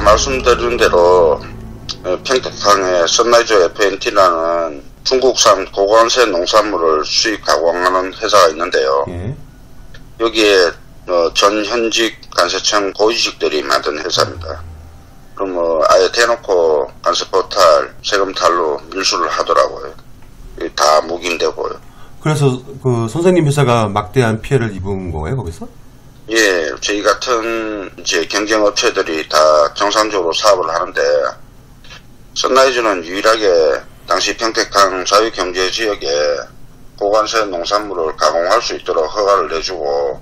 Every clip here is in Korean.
말씀드린 대로 평택항에 선라이즈 FNT라는 중국산 고관세 농산물을 수입 가공하는 회사가 있는데요. 여기에 전 현직 관세청 고위직들이 만든 회사입니다. 그럼 아예 대놓고 관세 포탈, 세금 탈루, 밀수를 하더라고요. 다 묵인되고요. 그래서 그 선생님 회사가 막대한 피해를 입은 거예요, 거기서? 예, 저희 같은 이제 경쟁 업체들이 다 정상적으로 사업을 하는데, 선라이즈는 유일하게 당시 평택항 자유경제지역에 고관세 농산물을 가공할 수 있도록 허가를 내주고,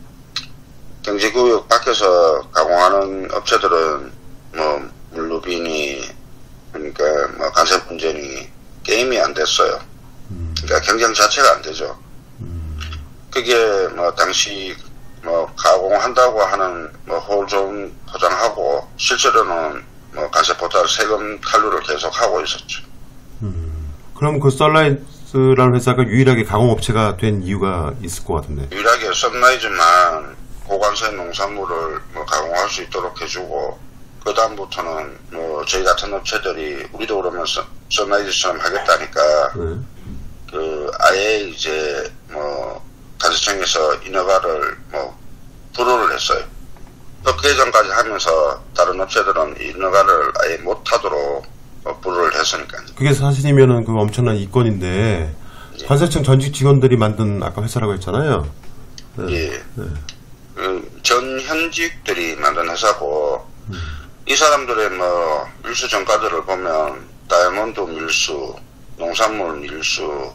경제구역 밖에서 가공하는 업체들은 물류비니, 그러니까 관세 분쟁이 게임이 안 됐어요. 그러니까 경쟁 자체가 안 되죠. 그게 당시 가공한다고 하는 호좀 포장하고 실제로는 관세 포탈 세금 탈루를 계속 하고 있었죠. 그럼 그 선라이즈라는 회사가 유일하게 가공업체가 된 이유가 있을 것 같은데. 유일하게 선라이즈만 고관세 농산물을 가공할 수 있도록 해주고, 그 다음부터는 저희 같은 업체들이 우리도 그러면 선라이즈처럼 하겠다니까 아예 이제 관세청에서 인허가를 불허를 했어요. 법 개정까지 하면서 다른 업체들은 인허가를 아예 못하도록 불허를 했으니까요. 그게 사실이면은 그 엄청난 이권인데, 관세청 전직 직원들이 만든 아까 회사라고 했잖아요. 예. 전 현직들이 만든 회사고, 이 사람들의 밀수 정가들을 보면 다이아몬드 밀수, 농산물 밀수,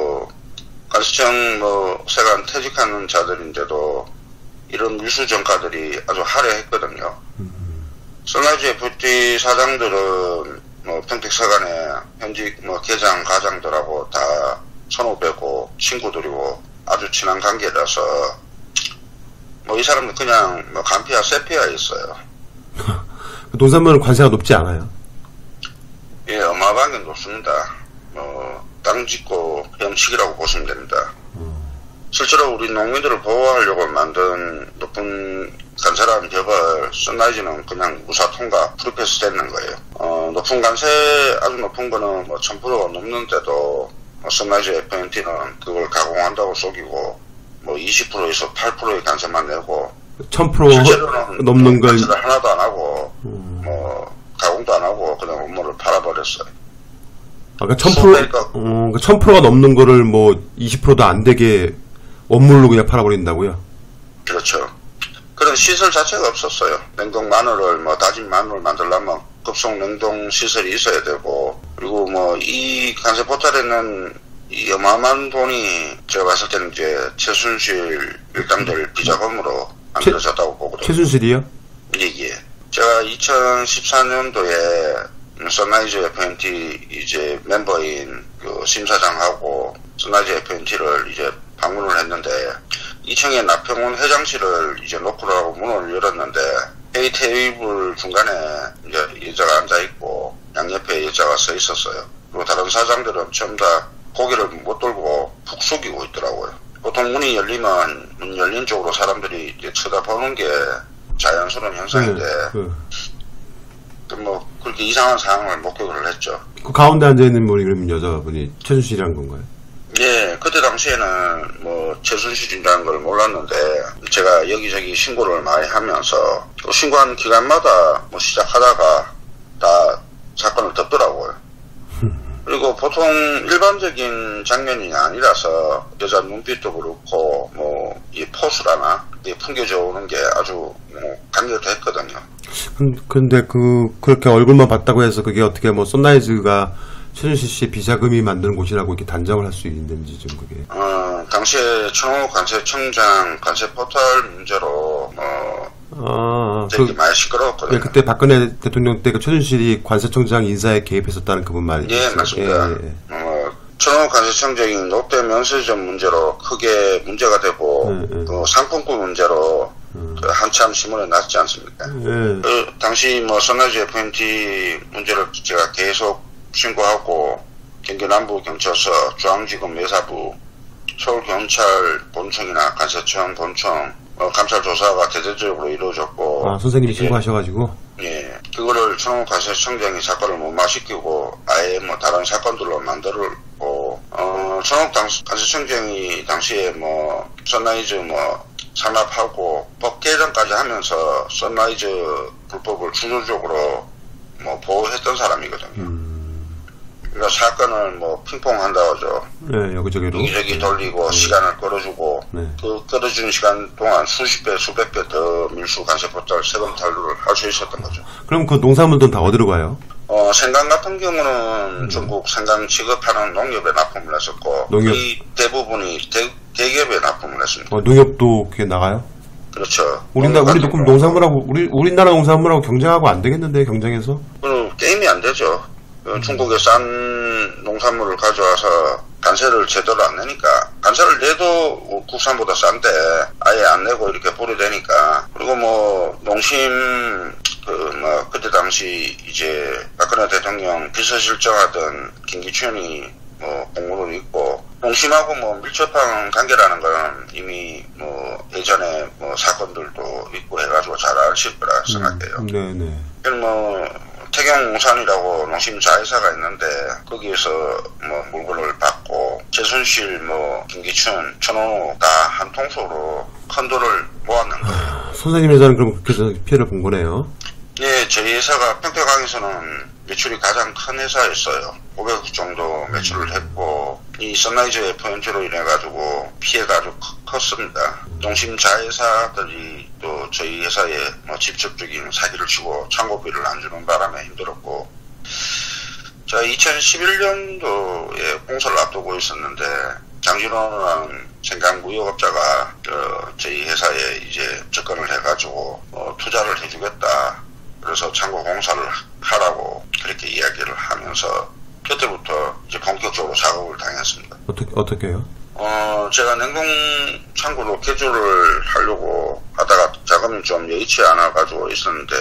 관세청 세관 퇴직하는 자들인데도 이런 밀수 정가들이 아주 화려했거든요. 선라이즈 FT 사장들은 평택사관의 현직 계장 가장들하고 다 선후배고 친구들이고 아주 친한 관계라서 이 사람들 그냥 간피와 세피아 있어요. 농산물은 관세가 높지 않아요? 예, 어마어마하게 높습니다. 땅 짓고 헤엄치기라고 보시면 됩니다. 실제로 우리 농민들을 보호하려고 만든 높은 관세라는 벽을 선라이즈는 그냥 무사 통과, 프리패스 되는 거예요. 높은 관세, 아주 높은 거는 1000%가 넘는데도 선라이즈 FNT는 그걸 가공한다고 속이고 20%에서 8%의 관세만 내고 1000% 넘는 걸 관세를 하나도 안 하고 가공도 안 하고 그냥 업무를 팔아버렸어요. 아까 1000%가 넘는 거를 20%도 안 되게 원물로 그냥 팔아버린다고요? 그렇죠. 그런 시설 자체가 없었어요. 냉동 마늘을 다진 마늘을 만들려면 급속 냉동 시설이 있어야 되고, 그리고 이 관세 포탈에는 이 어마어마한 돈이 제가 봤을 때는 이제 최순실 일당들 비자금으로 만들어졌다고 보거든요. 최순실이요? 예. 제가 2014년도에 선라이즈 FNT 이제 멤버인 그 심사장하고 선라이즈 FNT를 이제 방문을 했는데 2층에 나평원 회장실을 이제 놓고라고 문을 열었는데 회의 테이블 중간에 이제 여자가 앉아 있고 양옆에 여자가 서 있었어요. 그리고 다른 사장들은 전부 다 고개를 못 들고 푹 숙이고 있더라고요. 보통 문이 열리면 문 열린 쪽으로 사람들이 이제 쳐다보는 게 자연스러운 현상인데 그렇게 이상한 상황을 목격을 했죠. 그 가운데 앉아있는 분이 그러면 여자분이 최순실이란 건가요? 예, 그때 당시에는 최순실이라는 걸 몰랐는데 제가 여기저기 신고를 많이 하면서 신고한 기간마다 시작하다가 다 사건을 덮더라고요. 그리고 보통 일반적인 장면이 아니라서 여자 눈빛도 그렇고 이 포스라나 풍겨져 오는 게 아주 강력했거든요. 근데 그렇게 얼굴만 봤다고 해서 그게 어떻게 선라이즈가 최순실 씨 비자금이 만드는 곳이라고 이렇게 단정을 할 수 있는지 좀 그게. 당시에 천호 관세청장 관세 포털 문제로 되게 많이 시끄러웠거든요. 예, 그때 박근혜 대통령 때 그 최순실이 관세청장 인사에 개입했었다는 그분 말이죠. 예, 맞습니다. 천호 관세청장이 롯데 면세점 문제로 크게 문제가 되고 상품권 문제로 한참 신문에 났지 않습니까? 당시 선라이즈 FNT 문제를 제가 계속 신고하고 경기 남부경찰서, 중앙지검 내사부, 서울경찰 본청이나 관세청 본청 감찰 조사가 대대적으로 이루어졌고. 선생님이 신고하셔가지고. 예. 그거를 천호 관세청장이 사건을 무마시키고 아예 뭐 다른 사건들로 만들고 천호 관세청장이 당시에 뭐 선라이즈 뭐 산납하고 법 개정까지 하면서 선라이즈 불법을 주도적으로 뭐 보호했던 사람이거든요. 그러니까 사건을 뭐 핑퐁한다고 하죠. 네, 여기저기로. 여기저기 돌리고 시간을 끌어주고 그 끌어주는 시간 동안 수십 배, 수백 배 더 밀수 관세포탈 세금 탈루를 할 수 있었던 거죠. 그럼 그 농산물들은 다 어디로 가요? 생강 같은 경우는 전국 생강 취급하는 농협에 납품을 했었고 농협. 거의 대부분이 대기업에 납품을 했습니다. 농협도 그게 나가요? 그렇죠. 우리도 그럼 농산물하고 우리나라 농산물하고 경쟁하고 안 되겠는데 경쟁해서? 게임이 안 되죠. 중국에 싼 농산물을 가져와서 관세를 제대로 안 내니까 관세를 내도 국산보다 싼데 아예 안 내고 이렇게 뿌리대니까 그리고 뭐 농심 그때 당시 이제 박근혜 대통령 비서실장하던 김기춘이 뭐 공무를 있고 농심하고 뭐 밀접한 관계라는 건 이미 뭐 예전에 뭐 사건들도 있고 해가지고 잘 아실 거라 생각해요. 네네. 뭐 태경농산이라고 농심 자회사가 있는데 거기에서 뭐 물건을 받고 최순실 뭐 김기춘 천호가 한 통속으로 큰 돈을 모았는 거예요. 선생님 회사는 그럼 그렇게 피해를 본 거네요. 네, 저희 회사가 평택항에서는 매출이 가장 큰 회사였어요. 500억 정도 매출을 했고 이 선라이즈 포인트로 인해 가지고 피해가 아주 컸습니다. 농심 자회사들이 또 저희 회사에 뭐 직접적인 사기를 치고 창고비를 안 주는 바람에 힘들었고, 제가 2011년도에 공사를 앞두고 있었는데 장진호라는 생강 무역업자가 저희 회사에 이제 접근을 해가지고 투자를 해주겠다. 그래서 창고 공사를 하라고 그렇게 이야기를 하면서 그때부터 이제 본격적으로 작업을 당했습니다. 어떻게요? 제가 냉동 창고로 개조를 하려고 하다가 자금이 좀 여의치 않아가지고 있었는데,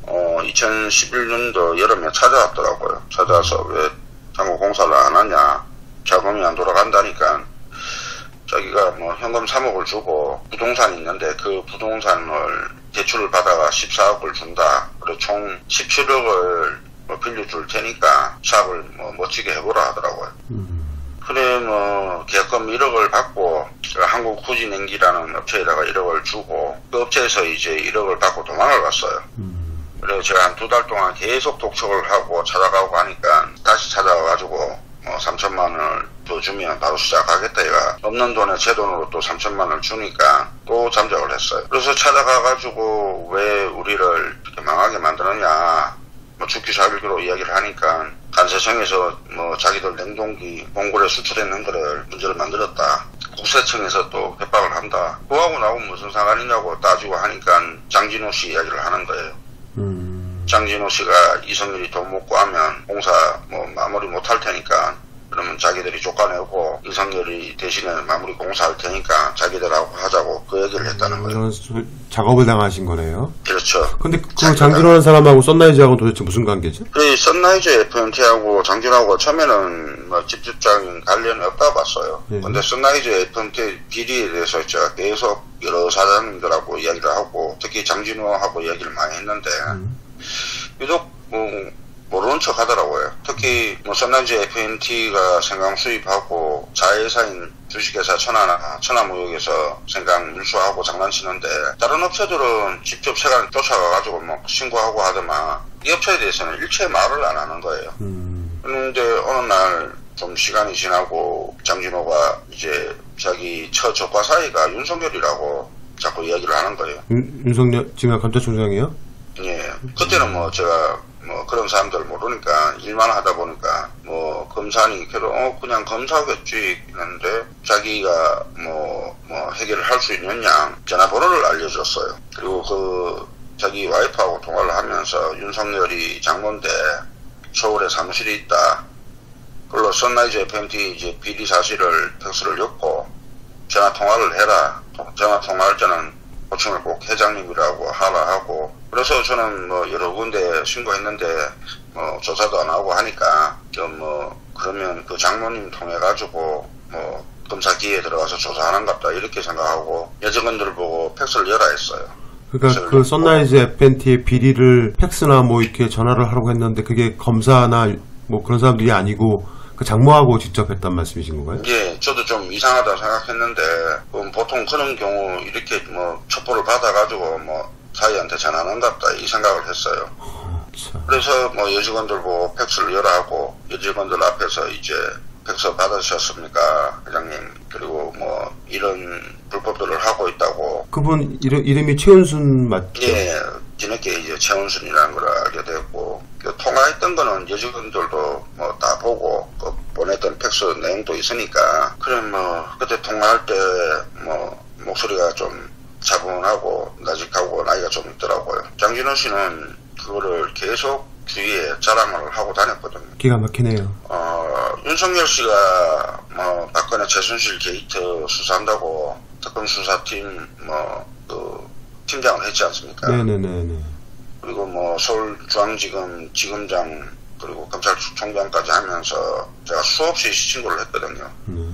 2011년도 여름에 찾아왔더라고요. 찾아와서 왜 창고 공사를 안 하냐, 자금이 안 돌아간다니까, 자기가 뭐 현금 3억을 주고 부동산이 있는데 그 부동산을 대출을 받아가 14억을 준다. 그리고 총 17억을 빌려줄 테니까 사업을 뭐 멋지게 해보라 하더라고요. 그래 뭐 계약금 1억을 받고 한국후진행기라는 업체에다가 1억을 주고 그 업체에서 이제 1억을 받고 도망을 갔어요. 그래서 제가 한 2달 동안 계속 독촉을 하고 찾아가고 하니까 다시 찾아와가지고 3천만 원을 더 주면 바로 시작하겠다. 얘가 없는 돈에 제 돈으로 또 3천만 원을 주니까 또 잠적을 했어요. 그래서 찾아가가지고 왜 우리를 이렇게 망하게 만드느냐, 죽기 살기로 이야기를 하니까 관세청에서 자기들 냉동기 몽골에 수출했는 거를 문제를 만들었다. 국세청에서 또 협박을 한다. 그거하고 나하고 무슨 상관이냐고 따지고 하니까 장진호 씨 이야기를 하는 거예요. 장진호 씨가 이성열이 돈 못 구하면 공사 마무리 못 할 테니까 그러면 자기들이 쫓아내고 이성열이 대신에 마무리 공사할 테니까 자기들하고 하자고 그 얘기를 했다는 거예요. 작업을 당하신 거네요. 그렇죠. 근데 그 장진호라는 사람하고 선라이즈하고는 도대체 무슨 관계죠? 그 선라이즈 FMT하고 장진호하고 처음에는 직접적인 관련이 없다고 봤어요. 근데 선라이즈 FMT 비리에 대해서 제가 계속 여러 사장님들하고 이야기를 하고 특히 장진호하고 이야기를 많이 했는데 유독 모르는 척 하더라고요. 특히 선라이즈 FMT가 생강 수입하고 자회사인 주식회사 천하무역에서 생강 밀수하고 장난치는데 다른 업체들은 직접 세관 쫓아가가지고 신고하고 하더만 이 업체에 대해서는 일체 말을 안 하는 거예요. 그런데 어느 날 좀 시간이 지나고 장진호가 이제 자기 처 적과 사이가 윤석열이라고 자꾸 이야기를 하는 거예요. 윤석열 지금 감찰총장이요? 예. 그때는 제가 그런 사람들 모르니까 일만 하다 보니까 검사니 그래도 그냥 검사겠지 했는데 자기가 해결을 할 수 있느냐 전화번호를 알려줬어요. 그리고 자기 와이프하고 통화를 하면서 윤석열이 장모인데 서울에 사무실이 있다. 그걸로 선라이즈 FMT 이제 비리 사실을 팩스를 엮고 전화 통화를 해라. 전화 통화할 때는 호칭을 꼭 회장님이라고 하라 하고, 그래서 저는 여러 군데 신고했는데 조사도 안 하고 하니까 그러면 그 장모님 통해 가지고 검사기에 들어가서 조사하는갑다 이렇게 생각하고 여직원들을 보고 팩스를 열라 했어요. 그러니까 그 선라이즈 FNT의 비리를 팩스나 뭐 이렇게 전화를 하라고 했는데 그게 검사나 뭐 그런 사람들이 아니고 그 장모하고 직접 했단 말씀이신 건가요? 예, 저도 좀 이상하다 생각했는데, 보통 그런 경우 이렇게 뭐 첩보를 받아가지고 뭐 사이한테 전화한답다 이 생각을 했어요. 참. 그래서 뭐 여직원들 보고 팩스를 열어 하고 여직원들 앞에서 이제 팩스 받으셨습니까, 회장님? 그리고 뭐 이런 불법들을 하고 있다고. 그분 이름이 최은순 맞죠? 예, 뒤늦게 이제 최은순이라는 걸 알게 됐고, 그 통화했던 거는 여직원들도 뭐 다 보고 그 보냈던 팩스 내용도 있으니까, 그래 뭐 그때 통화할 때 뭐 목소리가 좀 차분하고 나직하고 나이가 좀 있더라고요. 장진호 씨는 그거를 계속 주위에 자랑을 하고 다녔거든요. 기가 막히네요. 윤석열 씨가 뭐 박근혜 최순실 게이트 수사한다고 특검 수사팀 그 팀장을 했지 않습니까? 네네네네. 그리고 뭐 서울중앙지검 지검장 그리고 검찰총장까지 하면서 제가 수없이 신고를 했거든요.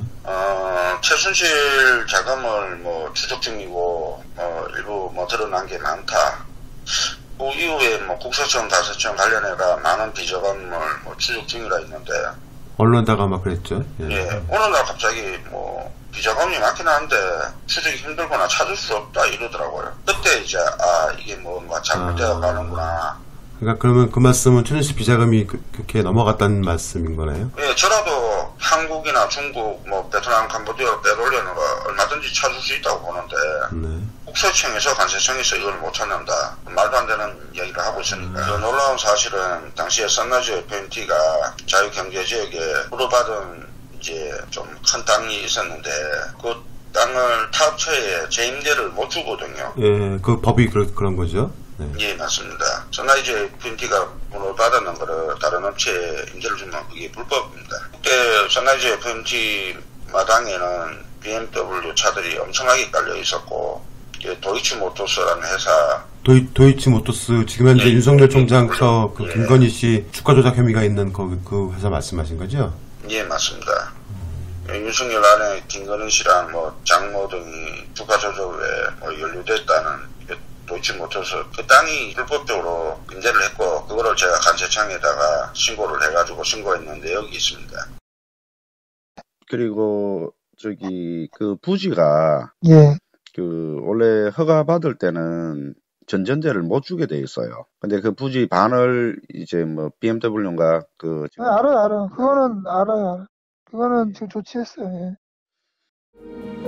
최순실 자금을 뭐 추적 중이고 일부 뭐 드러난 게 많다. 그 이후에 뭐 국세청, 다세청 관련해가 많은 비자금을 뭐 추적 중이라 했는데, 언론다가 막 그랬죠. 예, 어느 날 갑자기 뭐 비자금이 많긴 한데 추적이 힘들거나 찾을 수 없다 이러더라고요. 그때 이제 이게 뭔가 잘못되어 가는구나. 그러니까 그러면 그 말씀은 최순실 비자금이 그렇게 넘어갔다는 말씀인 거네요? 예, 저라도 한국이나 중국, 뭐 베트남, 캄보디아 빼돌려는 거 얼마든지 찾을 수 있다고 보는데, 네. 국세청에서 관세청에서 이걸 못 찾는다. 말도 안 되는 이야기를 하고 있으니까. 그 놀라운 사실은 당시에 선라이즈 FNT가 자유경제지역에 부도받은 이제 좀 큰 땅이 있었는데, 그 땅을 타업체에 재임대를 못 주거든요. 예, 그 법이 그런 거죠. 네. 예, 맞습니다. 선라이즈 FNT가 문을 받았는 거를 다른 업체에 임대를 주면 그게 불법입니다. 그때 선라이즈 FNT 마당에는 BMW 차들이 엄청나게 깔려 있었고, 도이치모터스라는 회사. 도이치모터스, 지금 현재 윤석열 총장 그 예. 김건희 씨 주가 조작 혐의가 있는 그 회사 말씀하신 거죠? 예, 맞습니다. 윤석열 안에 김건희 씨랑 뭐 장모 등이 주가 조작에 뭐 연루됐다는 도이치모터스 그 땅이 불법적으로 임대를 했고, 그거를 제가 관세청에다가 신고를 해가지고 신고했는 내역이 있습니다. 그리고 그 부지가 예. 그 원래 허가 받을 때는 전전제를 못 주게 돼 있어요. 근데 그 부지 반을 이제 뭐 BMW인가 알아요. 그거는 알아요. 그거는 지금 조치했어요. 예.